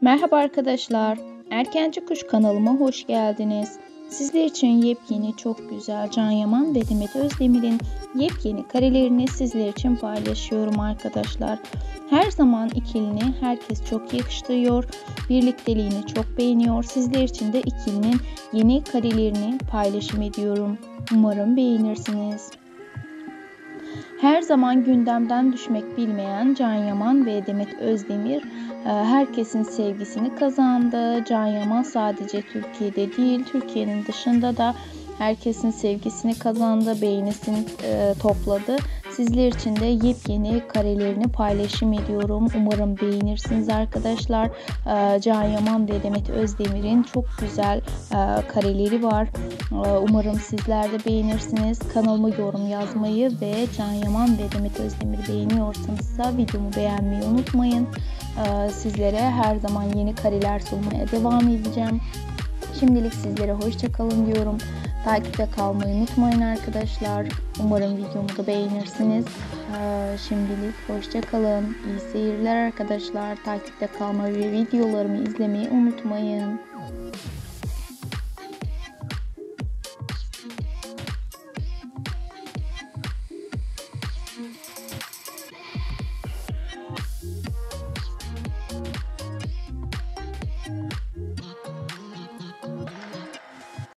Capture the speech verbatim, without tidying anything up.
Merhaba arkadaşlar. Erkenci Kuş kanalıma hoş geldiniz. Sizler için yepyeni, çok güzel Can Yaman ve Demet Özdemir'in yepyeni karelerini sizler için paylaşıyorum arkadaşlar. Her zaman ikilini herkes çok yakıştırıyor. Birlikteliğini çok beğeniyor. Sizler için de ikilinin yeni karelerini paylaşım ediyorum. Umarım beğenirsiniz. Her zaman gündemden düşmek bilmeyen Can Yaman ve Demet Özdemir herkesin sevgisini kazandı. Can Yaman sadece Türkiye'de değil, Türkiye'nin dışında da herkesin sevgisini kazandı, beğenisini e, topladı. Sizler için de yepyeni karelerini paylaşım ediyorum. Umarım beğenirsiniz arkadaşlar. E, Can Yaman ve Demet Özdemir'in çok güzel e, kareleri var. E, umarım sizler de beğenirsiniz. Kanalıma yorum yazmayı ve Can Yaman ve Demet Özdemir'i beğeniyorsanız da videomu beğenmeyi unutmayın. E, sizlere her zaman yeni kareler sunmaya devam edeceğim. Şimdilik sizlere hoşça kalın diyorum. Takipte kalmayı unutmayın arkadaşlar. Umarım videomu da beğenirsiniz. Ee, şimdilik hoşça kalın. İyi seyirler arkadaşlar. Takipte kalmayı ve videolarımı izlemeyi unutmayın.